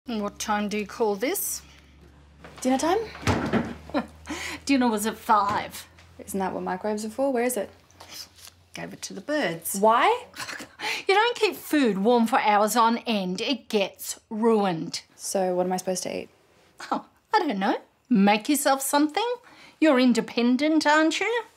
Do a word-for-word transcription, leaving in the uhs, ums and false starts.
And what time do you call this? Dinner time? Dinner was at five. Isn't that what microwaves are for? Where is it? Gave it to the birds. Why? You don't keep food warm for hours on end. It gets ruined. So what am I supposed to eat? Oh, I don't know. Make yourself something. You're independent, aren't you?